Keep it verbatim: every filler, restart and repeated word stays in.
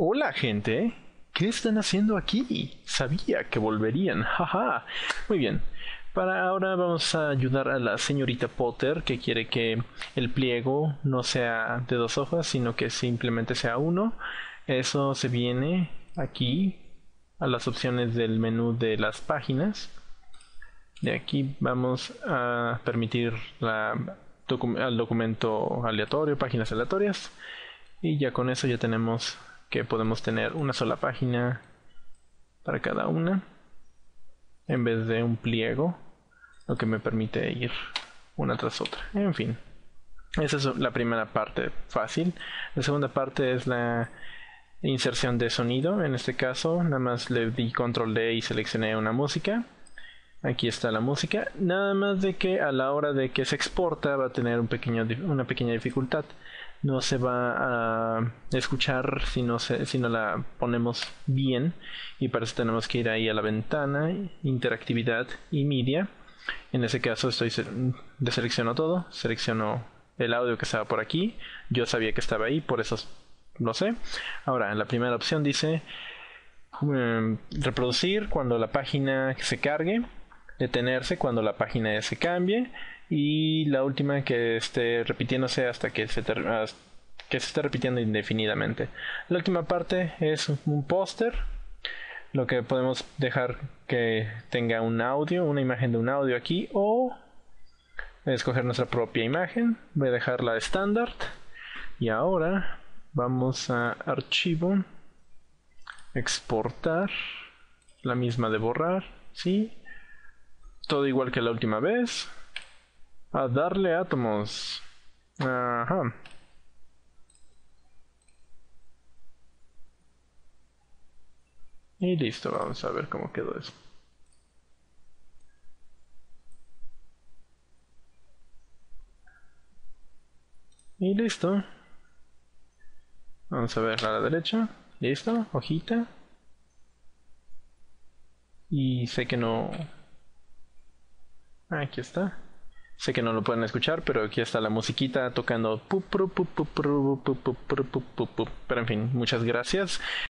Hola, gente. ¿Qué están haciendo aquí? Sabía que volverían. Jaja. Muy bien. Para ahora vamos a ayudar a la señorita Potter, que quiere que el pliego no sea de dos hojas, sino que simplemente sea uno. Eso se viene aquí a las opciones del menú de las páginas. De aquí vamos a permitir la docu- al documento aleatorio, páginas aleatorias. Y ya con eso ya tenemos que podemos tener una sola página para cada una en vez de un pliego, lo que me permite ir una tras otra. En fin, esa es la primera parte fácil. La segunda parte es la inserción de sonido. En este caso nada más le di control D y seleccioné una música. Aquí está la música, nada más de que a la hora de que se exporta va a tener un pequeño, una pequeña dificultad. No se va a escuchar si no, se, si no la ponemos bien, y para eso tenemos que ir ahí a la ventana, interactividad y media. En ese caso estoy deselecciono todo, selecciono el audio que estaba por aquí. Yo sabía que estaba ahí, por eso lo sé. Ahora en la primera opción dice um, reproducir cuando la página se cargue, detenerse cuando la página se cambie, y la última que esté repitiéndose hasta que se, ter que se esté repitiendo indefinidamente. La última parte es un póster, lo que podemos dejar que tenga un audio, una imagen de un audio aquí, o escoger nuestra propia imagen. Voy a dejarla estándar y ahora vamos a archivo, exportar, la misma de borrar, ¿sí? Todo igual que la última vez. A darle átomos. Ajá. Y listo, vamos a ver cómo quedó eso. Y listo. Vamos a ver a la derecha. Listo, hojita. Y sé que no... Aquí está. Sé que no lo pueden escuchar, pero aquí está la musiquita tocando. Pero en fin, muchas gracias.